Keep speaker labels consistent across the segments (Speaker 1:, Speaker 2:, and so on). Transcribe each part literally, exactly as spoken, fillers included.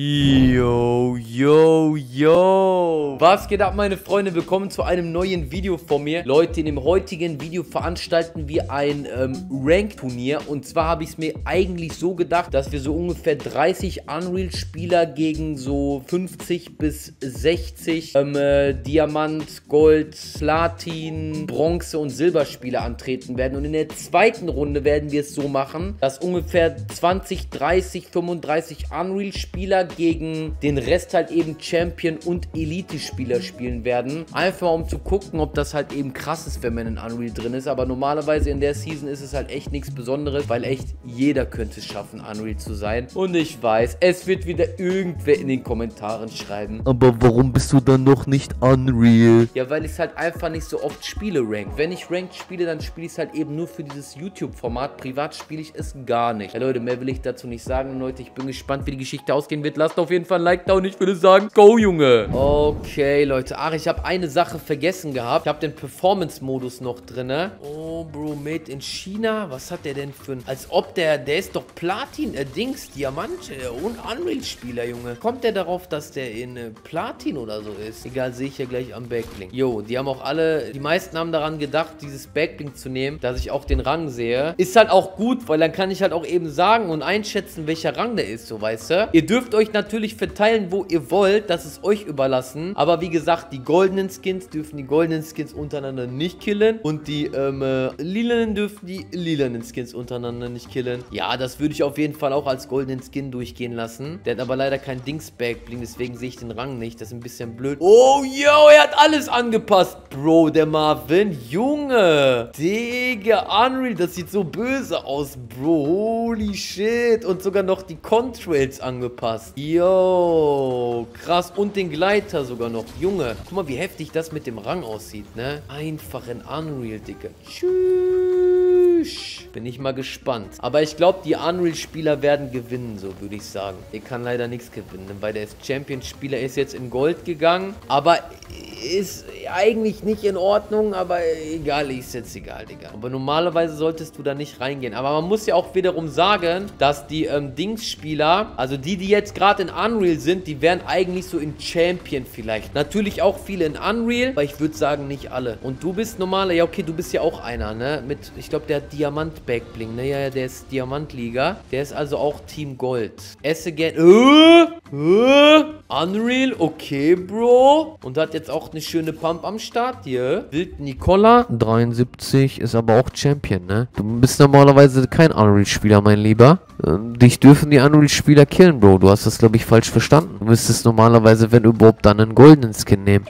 Speaker 1: Yo, yo, yo. Was geht ab, meine Freunde? Willkommen zu einem neuen Video von mir. Leute, in dem heutigen Video veranstalten wir ein ähm, Rank-Turnier. Und zwar habe ich es mir eigentlich so gedacht, dass wir so ungefähr dreißig Unreal-Spieler gegen so fünfzig bis sechzig ähm, äh, Diamant, Gold, Platin, Bronze und Silberspieler antreten werden. Und in der zweiten Runde werden wir es so machen, dass ungefähr zwanzig, dreißig, fünfunddreißig Unreal-Spieler gegen den Rest halt eben Champion- und Elite-Spieler spielen werden. Einfach mal um zu gucken, ob das halt eben krass ist, wenn man in Unreal drin ist. Aber normalerweise in der Season ist es halt echt nichts Besonderes, weil echt jeder könnte es schaffen, Unreal zu sein. Und ich weiß, es wird wieder irgendwer in den Kommentaren schreiben:
Speaker 2: Aber warum bist du dann noch nicht Unreal?
Speaker 1: Ja, weil ich es halt einfach nicht so oft spiele, Ranked. Wenn ich Ranked spiele, dann spiele ich es halt eben nur für dieses YouTube-Format. Privat spiele ich es gar nicht. Ja, Leute, mehr will ich dazu nicht sagen. Leute, ich bin gespannt, wie die Geschichte ausgehen wird. Lasst auf jeden Fall ein Like da und ich würde sagen, go, Junge. Okay, Leute. Ach, ich habe eine Sache vergessen gehabt. Ich habe den Performance-Modus noch drin. Oh, Bro, made in China. Was hat der denn für ein... Als ob der... Der ist doch Platin, äh, Dings, Diamant äh, und Unreal-Spieler, Junge. Kommt der darauf, dass der in äh, Platin oder so ist? Egal, sehe ich ja gleich am Backblink. Jo, die haben auch alle... Die meisten haben daran gedacht, dieses Backblink zu nehmen, dass ich auch den Rang sehe. Ist halt auch gut, weil dann kann ich halt auch eben sagen und einschätzen, welcher Rang der ist, so, weißt du? Ihr dürft euch natürlich verteilen, wo ihr wollt. Das ist euch überlassen. Aber wie gesagt, die goldenen Skins dürfen die goldenen Skins untereinander nicht killen. Und die ähm, äh, lilanen dürfen die lilanen Skins untereinander nicht killen. Ja, das würde ich auf jeden Fall auch als goldenen Skin durchgehen lassen. Der hat aber leider kein Dings-Backbling, deswegen sehe ich den Rang nicht. Das ist ein bisschen blöd. Oh, yo, er hat alles angepasst, Bro, der Marvin. Junge. Digga, Unreal, das sieht so böse aus, Bro. Holy shit. Und sogar noch die Contrails angepasst. Yo, krass. Und den Gleiter sogar noch. Junge, guck mal, wie heftig das mit dem Rang aussieht, ne? Einfach in Unreal, Digga. Tschüss. Bin ich mal gespannt. Aber ich glaube, die Unreal-Spieler werden gewinnen, so würde ich sagen. Der kann leider nichts gewinnen, weil der ist Champion-Spieler, ist jetzt in Gold gegangen. Aber ist eigentlich nicht in Ordnung, aber egal, ist jetzt egal, Digga. Aber normalerweise solltest du da nicht reingehen. Aber man muss ja auch wiederum sagen, dass die ähm, Dings-Spieler, also die, die jetzt gerade in Unreal sind, die wären eigentlich so in Champion vielleicht. Natürlich auch viele in Unreal, aber ich würde sagen, nicht alle. Und du bist normaler, ja okay, du bist ja auch einer, ne? Mit, ich glaube, der hat Diamant-Backbling, ne? Ja, ja, der ist Diamant-Liga. Der ist also auch Team Gold. S again. Äh? Äh? Unreal, okay, Bro. Und hat jetzt auch eine schöne Pump am Start hier. Wild Nicola.
Speaker 2: dreiundsiebzig ist aber auch Champion, ne? Du bist normalerweise kein Unreal-Spieler, mein Lieber. Ähm, dich dürfen die Unreal-Spieler killen, Bro. Du hast das, glaube ich, falsch verstanden. Du müsstest normalerweise, wenn überhaupt, dann einen goldenen Skin nehmen.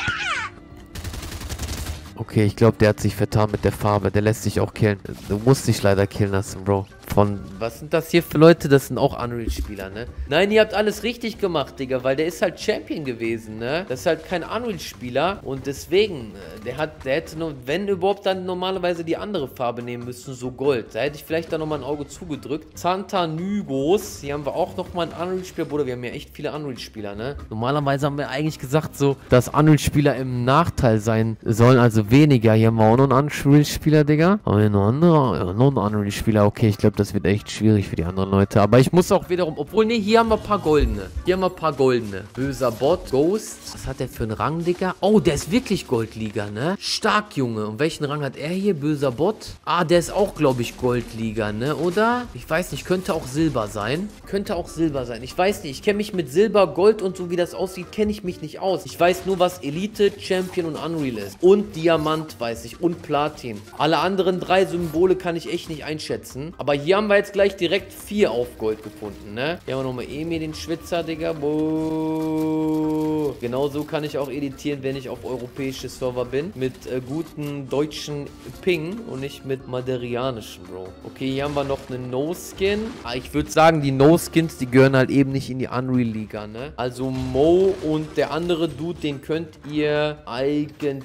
Speaker 2: Okay, ich glaube, der hat sich vertan mit der Farbe. Der lässt sich auch killen. Du musst dich leider killen lassen, Bro. Von...
Speaker 1: Was sind das hier für Leute? Das sind auch Unreal-Spieler, ne? Nein, ihr habt alles richtig gemacht, Digga, weil der ist halt Champion gewesen, ne? Das ist halt kein Unreal-Spieler und deswegen, der hat, der hätte nur, wenn überhaupt, dann normalerweise die andere Farbe nehmen müssen, so Gold. Da hätte ich vielleicht da nochmal ein Auge zugedrückt. Santa Nygos, hier haben wir auch nochmal einen Unreal-Spieler. Bruder, wir haben ja echt viele Unreal-Spieler, ne? Normalerweise haben wir eigentlich gesagt so, dass Unreal-Spieler im Nachteil sein sollen, also weniger. Hier haben wir auch noch einen Unreal-Spieler, Digga. Aber hier noch andere, ja, noch einen Unreal-Spieler. Okay, ich glaube, das wird echt schwierig für die anderen Leute. Aber ich muss auch wiederum, obwohl, ne, hier haben wir ein paar goldene. Hier haben wir ein paar goldene. Böser Bot, Ghost. Was hat der für einen Rang, Digga? Oh, der ist wirklich Goldliga, ne? Stark, Junge. Und welchen Rang hat er hier? Böser Bot. Ah, der ist auch, glaube ich, Goldliga, ne? Oder? Ich weiß nicht, könnte auch Silber sein. Könnte auch Silber sein. Ich weiß nicht, ich kenne mich mit Silber, Gold und so, wie das aussieht, kenne ich mich nicht aus. Ich weiß nur, was Elite, Champion und Unreal ist. Und Diamant, weiß ich. Und Platin. Alle anderen drei Symbole kann ich echt nicht einschätzen. Aber hier haben wir jetzt gleich direkt vier auf Gold gefunden, ne? Hier haben wir nochmal Emil, den Schwitzer, Digga. Boah. Genauso kann ich auch editieren, wenn ich auf europäische Server bin. Mit äh, guten deutschen Ping und nicht mit maderianischen, Bro. Okay, hier haben wir noch einen No-Skin. Ah, ich würde sagen, die No-Skins, die gehören halt eben nicht in die Unreal-Liga, ne? Also Mo und der andere Dude, den könnt ihr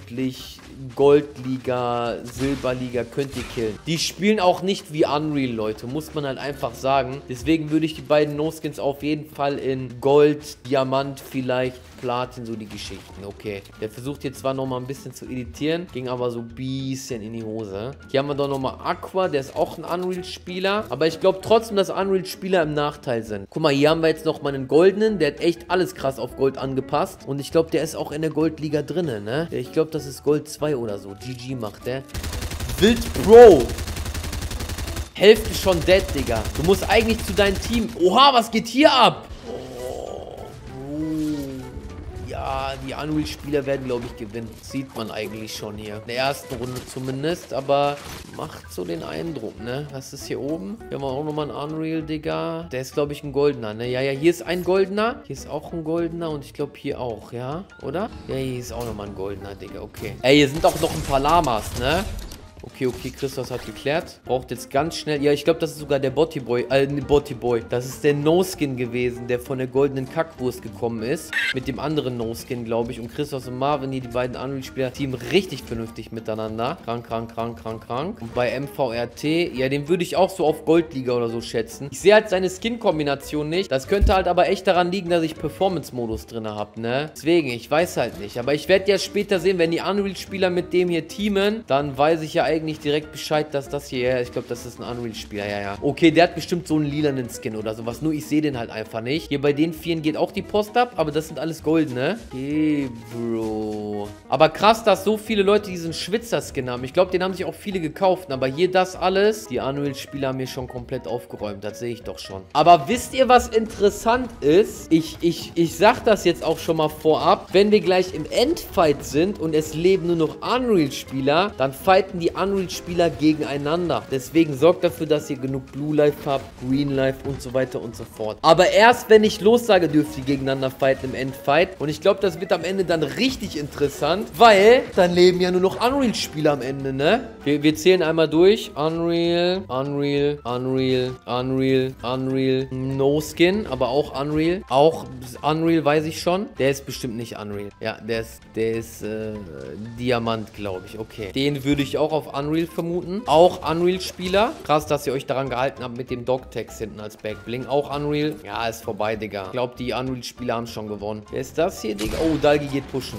Speaker 1: eigentlich Goldliga, Silberliga könnt ihr killen. Die spielen auch nicht wie Unreal, Leute. Leute. Muss man halt einfach sagen. Deswegen würde ich die beiden No-Skins auf jeden Fall in Gold, Diamant, vielleicht Platin, so die Geschichten. Okay. Der versucht jetzt zwar nochmal ein bisschen zu editieren, ging aber so ein bisschen in die Hose. Hier haben wir doch nochmal Aqua, der ist auch ein Unreal-Spieler. Aber ich glaube trotzdem, dass Unreal-Spieler im Nachteil sind. Guck mal, hier haben wir jetzt nochmal einen Goldenen. Der hat echt alles krass auf Gold angepasst. Und ich glaube, der ist auch in der Goldliga drin, ne? Ich glaube, das ist Gold zwei oder so. G G macht der. Wild Pro. Hälfte schon dead, Digga. Du musst eigentlich zu deinem Team... Oha, was geht hier ab? Oh. Ja, die Unreal-Spieler werden, glaube ich, gewinnen. Sieht man eigentlich schon hier. In der ersten Runde zumindest, aber macht so den Eindruck, ne? Was ist hier oben? Hier haben wir auch nochmal einen Unreal, Digga. Der ist, glaube ich, ein Goldener, ne? Ja, ja, hier ist ein Goldener. Hier ist auch ein Goldener und ich glaube hier auch, ja? Oder? Ja, hier ist auch nochmal ein Goldener, Digga, okay. Ey, hier sind auch noch ein paar Lamas, ne? Okay, okay, Christos hat geklärt. Braucht jetzt ganz schnell... Ja, ich glaube, das ist sogar der Botti-Boy. Äh, ne, Botti-Boy. Das ist der No-Skin gewesen, der von der goldenen Kackwurst gekommen ist. Mit dem anderen No-Skin, glaube ich. Und Christos und Marvin, hier die beiden Unreal-Spieler, Team richtig vernünftig miteinander. Krank, krank, krank, krank, krank. Und bei M V R T, ja, den würde ich auch so auf Goldliga oder so schätzen. Ich sehe halt seine Skin-Kombination nicht. Das könnte halt aber echt daran liegen, dass ich Performance-Modus drin habe, ne? Deswegen, ich weiß halt nicht. Aber ich werde ja später sehen, wenn die Unreal-Spieler mit dem hier teamen, dann weiß ich ja eigentlich direkt Bescheid, dass das hier, ja, ich glaube, das ist ein Unreal-Spieler, ja, ja. Okay, der hat bestimmt so einen lilanen Skin oder sowas, nur ich sehe den halt einfach nicht. Hier bei den Vieren geht auch die Post ab, aber das sind alles goldene. Okay, Bro. Aber krass, dass so viele Leute diesen Schwitzer-Skin haben. Ich glaube, den haben sich auch viele gekauft, aber hier das alles, die Unreal-Spieler haben hier schon komplett aufgeräumt, das sehe ich doch schon. Aber wisst ihr, was interessant ist? Ich, ich, ich sag das jetzt auch schon mal vorab, wenn wir gleich im Endfight sind und es leben nur noch Unreal-Spieler, dann fighten die Unreal-Spieler gegeneinander. Deswegen sorgt dafür, dass ihr genug Blue Life habt, Green Life und so weiter und so fort. Aber erst, wenn ich lossage, dürft ihr gegeneinander fighten im Endfight. Und ich glaube, das wird am Ende dann richtig interessant, weil dann leben ja nur noch Unreal-Spieler am Ende, ne? Wir, wir zählen einmal durch. Unreal, Unreal, Unreal, Unreal, Unreal, No Skin, aber auch Unreal. Auch Unreal weiß ich schon. Der ist bestimmt nicht Unreal. Ja, der ist, der ist äh, Diamant, glaube ich. Okay. Den würde ich auch auf Unreal vermuten. Auch Unreal-Spieler. Krass, dass ihr euch daran gehalten habt mit dem Dog-Text hinten als Backbling. Auch Unreal. Ja, ist vorbei, Digga. Ich glaube, die Unreal-Spieler haben schon gewonnen. Wer ist das hier, Digga? Oh, Dalgi geht pushen.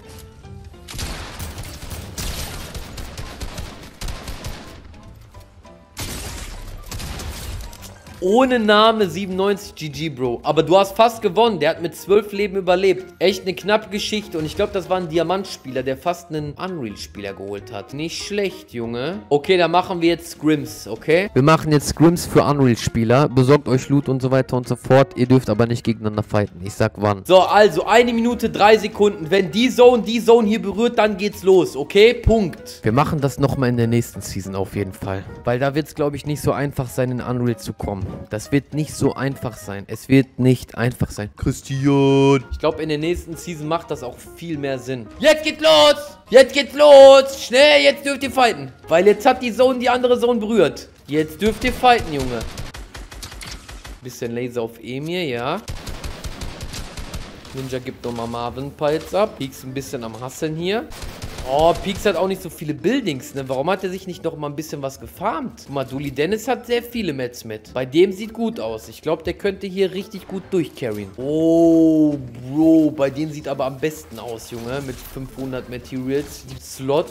Speaker 1: Ohne Name siebenundneunzig, G G, Bro. Aber du hast fast gewonnen. Der hat mit zwölf Leben überlebt. Echt eine knappe Geschichte. Und ich glaube, das war ein Diamantspieler, der fast einen Unreal-Spieler geholt hat. Nicht schlecht, Junge. Okay, dann machen wir jetzt Scrims, okay?
Speaker 2: Wir machen jetzt Scrims für Unreal-Spieler. Besorgt euch Loot und so weiter und so fort. Ihr dürft aber nicht gegeneinander fighten. Ich sag wann.
Speaker 1: So, also eine Minute, drei Sekunden. Wenn die Zone die Zone hier berührt, dann geht's los, okay? Punkt.
Speaker 2: Wir machen das nochmal in der nächsten Season auf jeden Fall. Weil da wird es, glaube ich, nicht so einfach sein, in Unreal zu kommen. Das wird nicht so einfach sein. Es wird nicht einfach sein.
Speaker 1: Christian. Ich glaube, in der nächsten Season macht das auch viel mehr Sinn. Jetzt geht's los! Jetzt geht's los! Schnell, jetzt dürft ihr fighten. Weil jetzt hat die Zone die andere Zone berührt. Jetzt dürft ihr fighten, Junge. Bisschen Laser auf Emir, ja. Ninja gibt nochmal Marvin Piles ab. Peaks ein bisschen am Hasseln hier. Oh, Peaks hat auch nicht so viele Buildings, ne? Warum hat er sich nicht noch mal ein bisschen was gefarmt? Guck mal, Dully Dennis hat sehr viele Mets mit. Bei dem sieht gut aus. Ich glaube, der könnte hier richtig gut durchcarryen. Oh, Bro. Bei dem sieht aber am besten aus, Junge. Mit fünfhundert Materials. Slot.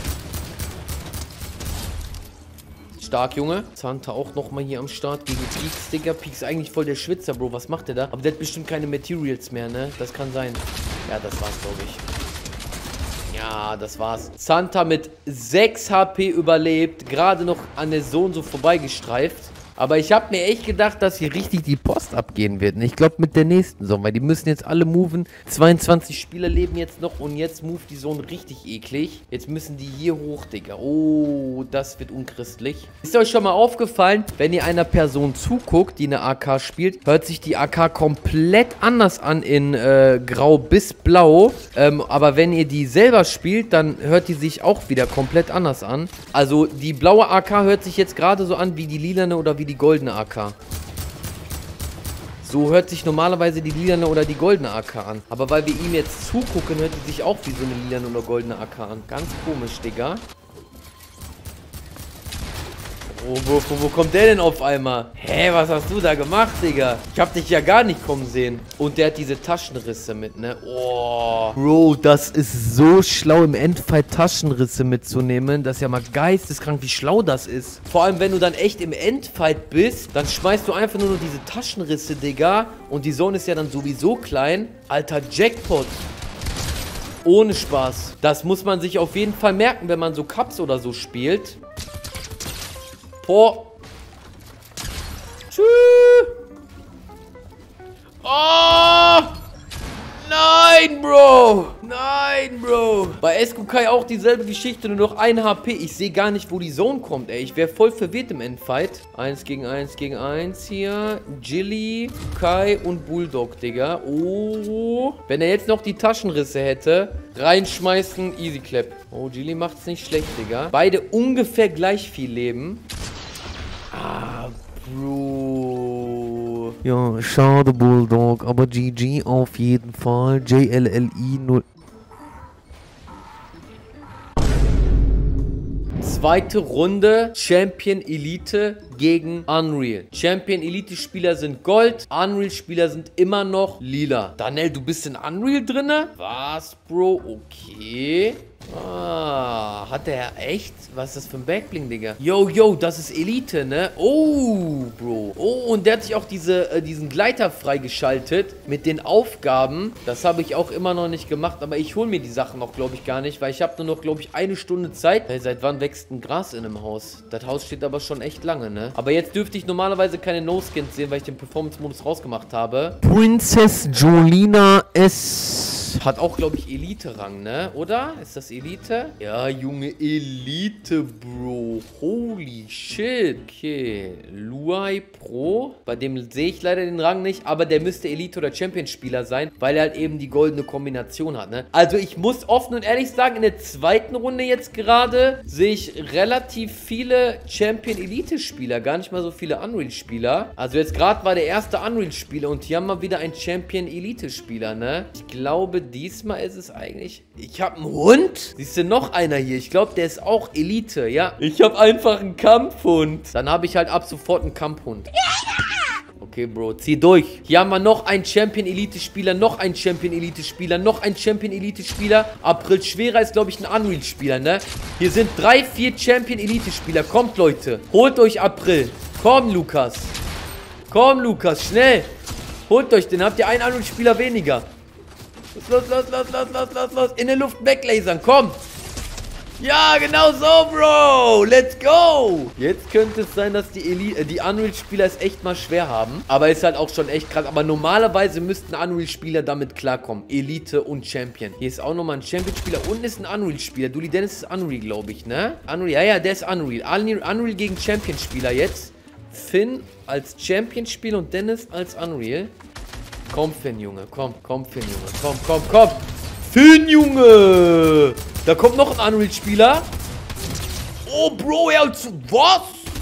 Speaker 1: Stark, Junge. Zanta auch nochmal hier am Start gegen Peaks, Digga. Peaks ist eigentlich voll der Schwitzer, Bro. Was macht der da? Aber der hat bestimmt keine Materials mehr, ne? Das kann sein. Ja, das war's, glaube ich. Ja, das war's. Zanta mit sechs H P überlebt. Gerade noch an der Zone so vorbeigestreift. Aber ich habe mir echt gedacht, dass hier richtig die Post abgehen wird. Und ich glaube mit der nächsten Zone, weil die müssen jetzt alle moven. zweiundzwanzig Spieler leben jetzt noch und jetzt move die Zone richtig eklig. Jetzt müssen die hier hoch, Digga. Oh, das wird unchristlich. Ist euch schon mal aufgefallen, wenn ihr einer Person zuguckt, die eine A K spielt, hört sich die A K komplett anders an in äh, Grau bis Blau. Ähm, aber wenn ihr die selber spielt, dann hört die sich auch wieder komplett anders an. Also die blaue A K hört sich jetzt gerade so an wie die lilane oder wie die goldene A K. So hört sich normalerweise die lilane oder die goldene A K an. Aber weil wir ihm jetzt zugucken, hört die sich auch wie so eine lilane oder goldene A K an. Ganz komisch, Digga. Oh, wo, wo, wo kommt der denn auf einmal? Hä, was hast du da gemacht, Digga? Ich hab dich ja gar nicht kommen sehen. Und der hat diese Taschenrisse mit, ne? Oh. Bro, das ist so schlau im Endfight Taschenrisse mitzunehmen. Das ist ja mal geisteskrank, wie schlau das ist. Vor allem, wenn du dann echt im Endfight bist, dann schmeißt du einfach nur noch diese Taschenrisse, Digga. Und die Zone ist ja dann sowieso klein. Alter, Jackpot. Ohne Spaß. Das muss man sich auf jeden Fall merken, wenn man so Cups oder so spielt. Boah. Tschüss. Oh. Nein, Bro. Nein, Bro. Bei Eskukai auch dieselbe Geschichte, nur noch ein H P. Ich sehe gar nicht, wo die Zone kommt, ey. Ich wäre voll verwirrt im Endfight. Eins gegen eins gegen eins hier. Jilly, Kai und Bulldog, Digga. Oh. Wenn er jetzt noch die Taschenrisse hätte, reinschmeißen, easy clap. Oh, Jilly macht's nicht schlecht, Digga. Beide ungefähr gleich viel Leben. Ah, Bro.
Speaker 2: Ja, schade, Bulldog, aber G G auf jeden Fall. J L L I null.
Speaker 1: Zweite Runde, Champion Elite gegen Unreal. Champion Elite Spieler sind Gold, Unreal Spieler sind immer noch lila. Daniel, du bist in Unreal drinne? Was, Bro? Okay. Ah, hat der echt? Was ist das für ein Backbling, Digga? Yo, yo, das ist Elite, ne? Oh, Bro. Oh, und der hat sich auch diese, äh, diesen Gleiter freigeschaltet mit den Aufgaben. Das habe ich auch immer noch nicht gemacht, aber ich hole mir die Sachen noch, glaube ich, gar nicht, weil ich habe nur noch, glaube ich, eine Stunde Zeit. Hey, seit wann wächst ein Gras in einem Haus? Das Haus steht aber schon echt lange, ne? Aber jetzt dürfte ich normalerweise keine No-Skins sehen, weil ich den Performance-Modus rausgemacht habe.
Speaker 2: Princess Jolina S.
Speaker 1: Hat auch, glaube ich, Elite-Rang, ne? Oder? Ist das Elite? Ja, Junge, Elite, Bro. Holy shit. Okay. Luai Pro. Bei dem sehe ich leider den Rang nicht, aber der müsste Elite- oder Champion-Spieler sein, weil er halt eben die goldene Kombination hat, ne? Also ich muss offen und ehrlich sagen, in der zweiten Runde jetzt gerade sehe ich relativ viele Champion-Elite-Spieler, gar nicht mal so viele Unreal-Spieler. Also jetzt gerade war der erste Unreal-Spieler und hier haben wir wieder einen Champion-Elite-Spieler, ne? Ich glaube, diesmal ist es eigentlich... Ich habe einen Hund? Siehst du, noch einer hier. Ich glaube, der ist auch Elite, ja. Ich habe einfach einen Kampfhund. Dann habe ich halt ab sofort einen Kampfhund. Okay, Bro, zieh durch. Hier haben wir noch einen Champion-Elite-Spieler, noch einen Champion-Elite-Spieler, noch einen Champion-Elite-Spieler. April Schwerer ist, glaube ich, ein Unreal-Spieler, ne? Hier sind drei, vier Champion-Elite-Spieler. Kommt, Leute. Holt euch April. Komm, Lukas. Komm, Lukas, schnell. Holt euch den. Habt ihr einen Unreal-Spieler weniger. Los, los, los, los, los, los, los. In der Luft weglasern, komm. Ja, genau so, Bro. Let's go. Jetzt könnte es sein, dass die, Eli äh, die Unreal-Spieler es echt mal schwer haben. Aber ist halt auch schon echt krass. Aber normalerweise müssten Unreal-Spieler damit klarkommen. Elite und Champion. Hier ist auch nochmal ein Champion-Spieler. Unten ist ein Unreal-Spieler. Dully Dennis ist Unreal, glaube ich, ne? Unreal, ja, ja, der ist Unreal. Unreal gegen Champion-Spieler jetzt. Finn als Champion-Spieler und Dennis als Unreal. Komm, Finn, Junge. Komm, komm, Finn, Junge. Komm, komm, komm. Finn, Junge. Da kommt noch ein Unreal-Spieler. Oh, Bro, er hat... Was?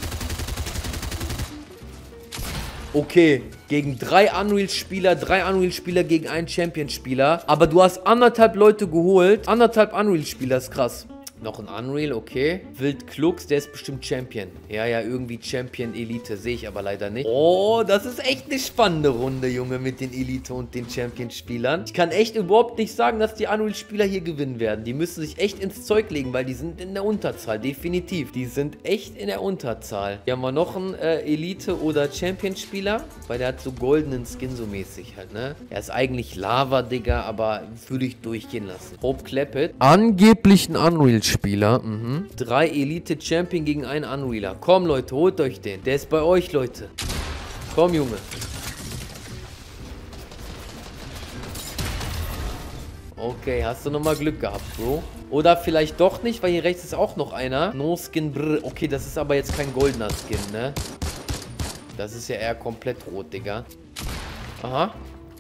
Speaker 1: Okay. Gegen drei Unreal-Spieler, drei Unreal-Spieler gegen einen Champion-Spieler. Aber du hast anderthalb Leute geholt. Anderthalb Unreal-Spieler, ist krass. Noch ein Unreal, okay. Wild Klux, der ist bestimmt Champion. Ja, ja, irgendwie Champion Elite. Sehe ich aber leider nicht. Oh, das ist echt eine spannende Runde, Junge, mit den Elite und den Champion-Spielern. Ich kann echt überhaupt nicht sagen, dass die Unreal-Spieler hier gewinnen werden. Die müssen sich echt ins Zeug legen, weil die sind in der Unterzahl. Definitiv. Die sind echt in der Unterzahl. Hier haben wir noch einen äh, Elite- oder Champion-Spieler, weil der hat so goldenen Skin so mäßig halt, ne? Er ist eigentlich Lava, Digga, aber würde ich durchgehen lassen. Hope Clappet.
Speaker 2: Angeblich ein Unreal-Spieler. Spieler, mhm.
Speaker 1: Drei Elite-Champion gegen einen Unrealer. Komm, Leute, holt euch den. Der ist bei euch, Leute. Komm, Junge. Okay, hast du nochmal Glück gehabt, Bro. Oder vielleicht doch nicht, weil hier rechts ist auch noch einer. No Skin, brr. Okay, das ist aber jetzt kein goldener Skin, ne? Das ist ja eher komplett rot, Digga. Aha.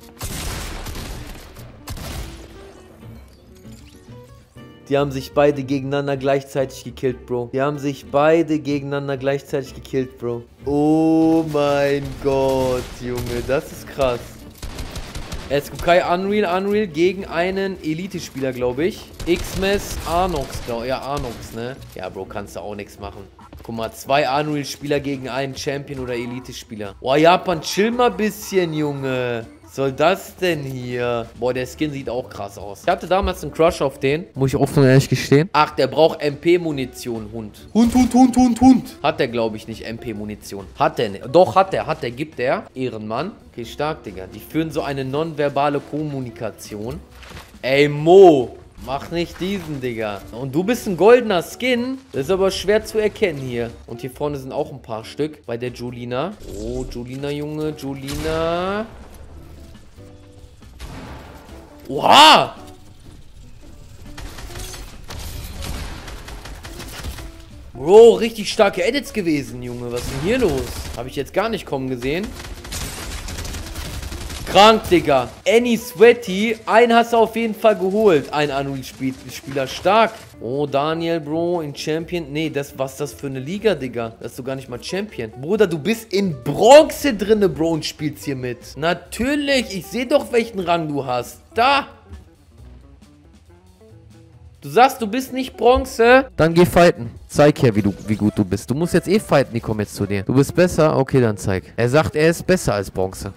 Speaker 1: Die haben sich beide gegeneinander gleichzeitig gekillt, Bro. Die haben sich beide gegeneinander gleichzeitig gekillt, Bro. Oh mein Gott, Junge. Das ist krass. Eskukai Unreal, Unreal gegen einen Elite-Spieler, glaube ich. X-Mess, Arnox, glaube ich. Ja, Arnox, ne? Ja, Bro, kannst du auch nichts machen. Guck mal, zwei Unreal-Spieler gegen einen Champion- oder Elite-Spieler. Boah, Japan, chill mal ein bisschen, Junge. Was soll das denn hier? Boah, der Skin sieht auch krass aus. Ich hatte damals einen Crush auf den.
Speaker 2: Muss ich offen und ehrlich gestehen.
Speaker 1: Ach, der braucht M P-Munition, Hund. Hund, Hund, Hund, Hund, Hund. Hat der, glaube ich, nicht M P-Munition. Hat der nicht. Doch, hat der, hat der, gibt der. Ehrenmann. Okay, stark, Digga. Die führen so eine nonverbale Kommunikation. Ey, Mo. Mach nicht diesen, Digga. Und du bist ein goldener Skin. Das ist aber schwer zu erkennen hier. Und hier vorne sind auch ein paar Stück bei der Julina. Oh, Julina, Junge. Julina. Oha! Bro, richtig starke Edits gewesen, Junge. Was ist denn hier los? Habe ich jetzt gar nicht kommen gesehen. Krank, Digga. Annie Sweaty. Einen hast du auf jeden Fall geholt. Ein Unreal-Spieler. Stark. Oh, Daniel, Bro, in Champion. Nee, das, was ist das für eine Liga, Digga? Das ist doch gar nicht mal Champion. Bruder, du bist in Bronze drinne, Bro, und spielst hier mit. Natürlich. Ich sehe doch, welchen Rang du hast. Da. Du sagst, du bist nicht Bronze.
Speaker 2: Dann geh fighten. Zeig her, wie, du, wie gut du bist. Du musst jetzt eh fighten, die kommen jetzt zu dir. Du bist besser? Okay, dann zeig. Er sagt, er ist besser als Bronze.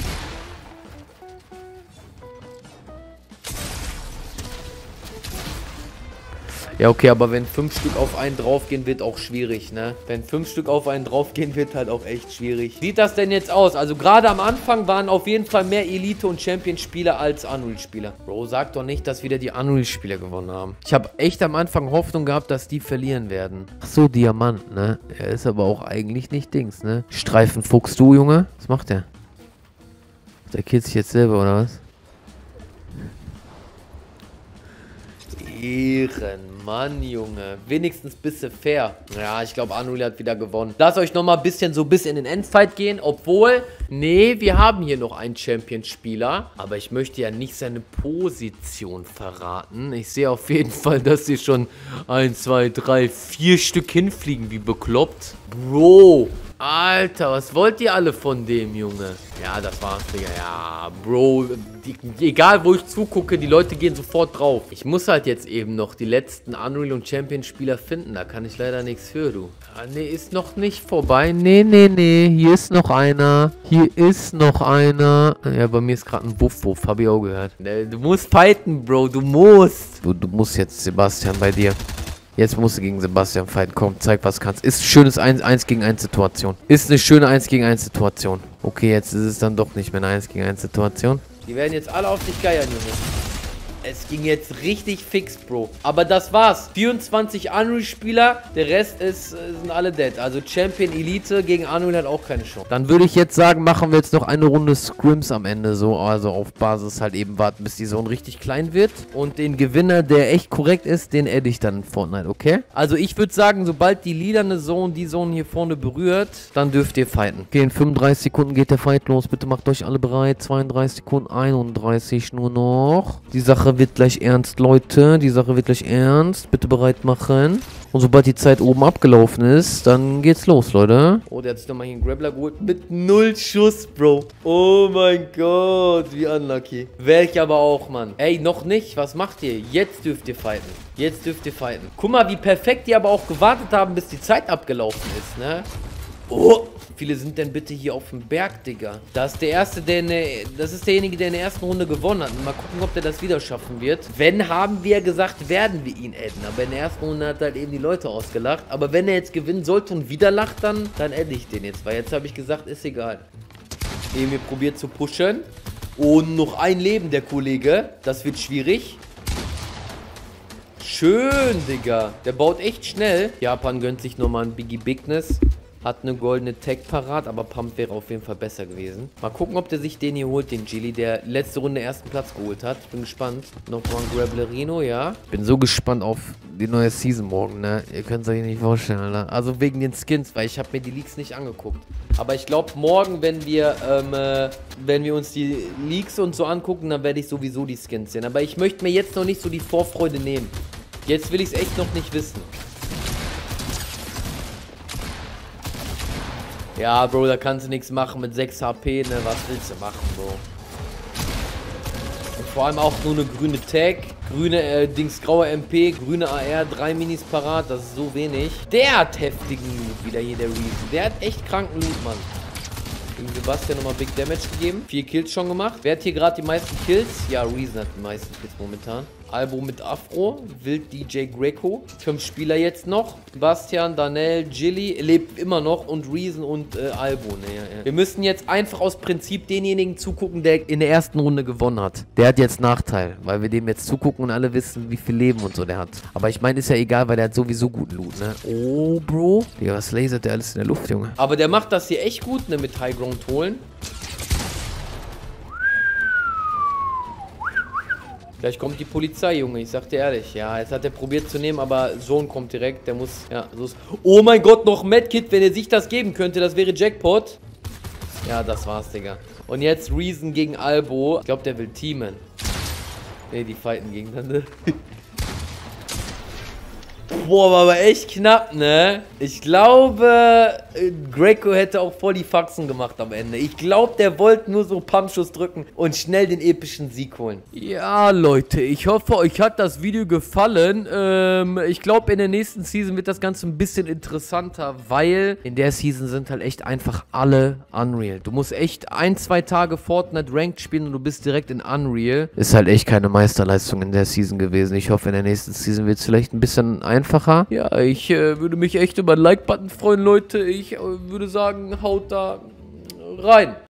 Speaker 1: Ja, okay, aber wenn fünf Stück auf einen draufgehen, wird auch schwierig, ne? Wenn fünf Stück auf einen draufgehen, wird halt auch echt schwierig. Wie sieht das denn jetzt aus? Also gerade am Anfang waren auf jeden Fall mehr Elite- und Champion-Spieler als Unreal-Spieler. Bro, sag doch nicht, dass wieder die Unreal-Spieler gewonnen haben. Ich habe echt am Anfang Hoffnung gehabt, dass die verlieren werden.
Speaker 2: Ach so, Diamant, ne? Er ist aber auch eigentlich nicht Dings, ne? Streifenfuchs, du, Junge? Was macht der? Der killt sich jetzt selber, oder was?
Speaker 1: Ehrenmann, Junge. Wenigstens ein bisschen fair. Ja, ich glaube, Unreal hat wieder gewonnen. Lass euch nochmal ein bisschen so bis in den Endfight gehen. Obwohl, nee, wir haben hier noch einen Champion-Spieler. Aber ich möchte ja nicht seine Position verraten. Ich sehe auf jeden Fall, dass sie schon eins, zwei, drei, vier Stück hinfliegen wie bekloppt. Bro, Alter, was wollt ihr alle von dem, Junge? Ja, das war's, Digga. Ja, Bro, die, egal wo ich zugucke, die Leute gehen sofort drauf. Ich muss halt jetzt eben noch die letzten Unreal- und Champion-Spieler finden. Da kann ich leider nichts für, du. Ah, nee, ist noch nicht vorbei.
Speaker 2: Nee, nee, nee. Hier ist noch einer. Hier ist noch einer.
Speaker 1: Ja, bei mir ist gerade ein Wuff-Wuff. Hab ich auch gehört. Du musst fighten, Bro. Du musst.
Speaker 2: Du, du musst jetzt, Sebastian, bei dir. Jetzt musst du gegen Sebastian fighten. Komm, zeig, was du kannst. Ist ein schönes eins gegen eins Situation. Ist eine schöne eins gegen eins Situation. Okay, jetzt ist es dann doch nicht mehr eine eins gegen eins Situation.
Speaker 1: Die werden jetzt alle auf dich geiern, Junge. Es ging jetzt richtig fix, Bro. Aber das war's. vierundzwanzig Unreal-Spieler. Der Rest ist, sind alle dead. Also Champion Elite gegen Unreal hat auch keine Chance.
Speaker 2: Dann würde ich jetzt sagen, machen wir jetzt noch eine Runde Scrims am Ende. So, also auf Basis halt eben warten, bis die Zone richtig klein wird. Und den Gewinner, der echt korrekt ist, den adde ich dann in Fortnite, okay?
Speaker 1: Also ich würde sagen, sobald die lilane Zone die Zone hier vorne berührt, dann dürft ihr fighten.
Speaker 2: Okay, in fünfunddreißig Sekunden geht der Fight los. Bitte macht euch alle bereit. zweiunddreißig Sekunden, einunddreißig nur noch. Die Sache wird gleich ernst, Leute. Die Sache wird gleich ernst. Bitte bereit machen. Und sobald die Zeit oben abgelaufen ist, dann geht's los, Leute.
Speaker 1: Oh, der hat sich nochmal hier einen Grappler geholt. Mit null Schuss, Bro. Oh mein Gott, wie unlucky. Welch aber auch, Mann. Ey, noch nicht. Was macht ihr? Jetzt dürft ihr fighten. Jetzt dürft ihr fighten. Guck mal, wie perfekt die aber auch gewartet haben, bis die Zeit abgelaufen ist, ne? Oh, wie viele sind denn bitte hier auf dem Berg, Digga? Das ist der erste, der ne, das ist derjenige, der in der ersten Runde gewonnen hat. Mal gucken, ob der das wieder schaffen wird. Wenn, haben wir gesagt, werden wir ihn adden. Aber in der ersten Runde hat er halt eben die Leute ausgelacht. Aber wenn er jetzt gewinnen sollte und wieder lacht, dann, dann adde ich den jetzt. Weil jetzt habe ich gesagt, ist egal. Emil probiert zu pushen. Und noch ein Leben, der Kollege. Das wird schwierig. Schön, Digga. Der baut echt schnell. Japan gönnt sich nochmal ein Biggie Bigness. Hat eine goldene Tag parat, aber Pump wäre auf jeden Fall besser gewesen. Mal gucken, ob der sich den hier holt, den Gilly, der letzte Runde ersten Platz geholt hat. Ich bin gespannt. Nochmal ein Grapplerino, ja.
Speaker 2: Bin so gespannt auf die neue Season morgen, ne? Ihr könnt es euch nicht vorstellen, Alter.
Speaker 1: Also wegen den Skins, weil ich habe mir die Leaks nicht angeguckt. Aber ich glaube, morgen, wenn wir, ähm, äh, wenn wir uns die Leaks und so angucken, dann werde ich sowieso die Skins sehen. Aber ich möchte mir jetzt noch nicht so die Vorfreude nehmen. Jetzt will ich es echt noch nicht wissen. Ja, Bro, da kannst du nichts machen mit sechs H P, ne? Was willst du machen, Bro? Vor allem auch nur eine grüne Tag, grüne äh, Dings, graue M P, grüne A R, drei Minis parat, das ist so wenig. Der hat heftigen Loot wieder hier, der Reason. Der hat echt kranken Loot, Mann. Gegen Sebastian nochmal Big Damage gegeben. Vier Kills schon gemacht. Wer hat hier gerade die meisten Kills? Ja, Reason hat die meisten Kills momentan. Albo mit Afro, Wild D J Greco. Fünf Spieler jetzt noch. Sebastian, Danell, Gilly lebt immer noch und Reason und äh, Albo. Ne, ja, ja. Wir müssen jetzt einfach aus Prinzip denjenigen zugucken, der in der ersten Runde gewonnen hat. Der hat jetzt Nachteil, weil wir dem jetzt zugucken und alle wissen, wie viel Leben und so der hat. Aber ich meine, ist ja egal, weil der hat sowieso guten Loot, ne? Oh, Bro. Digga, was lasert der alles in der Luft, Junge? Aber der macht das hier echt gut, ne, mit High Ground holen. Gleich kommt die Polizei, Junge, ich sag dir ehrlich. Ja, jetzt hat er probiert zu nehmen, aber Sohn kommt direkt, der muss, ja, so ist. Oh mein Gott, noch Medkit, wenn er sich das geben könnte, das wäre Jackpot. Ja, das war's, Digga. Und jetzt Reason gegen Albo. Ich glaube, der will teamen. Ne, die fighten gegeneinander. Boah, war aber echt knapp, ne? Ich glaube, Greco hätte auch voll die Faxen gemacht am Ende. Ich glaube, der wollte nur so Pumpschuss drücken und schnell den epischen Sieg holen. Ja, Leute, ich hoffe, euch hat das Video gefallen. Ähm, ich glaube, in der nächsten Season wird das Ganze ein bisschen interessanter, weil in der Season sind halt echt einfach alle Unreal. Du musst echt ein, zwei Tage Fortnite Ranked spielen und du bist direkt in Unreal. Ist halt echt keine Meisterleistung in der Season gewesen. Ich hoffe, in der nächsten Season wird es vielleicht ein bisschen einfacher. Ja, ich äh, würde mich echt über einen Like-Button freuen, Leute. Ich äh, würde sagen, haut da rein.